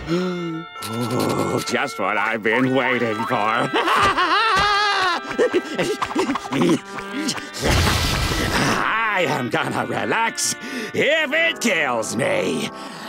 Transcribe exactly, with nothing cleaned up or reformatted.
Oh, just what I've been waiting for. I am gonna relax if it kills me.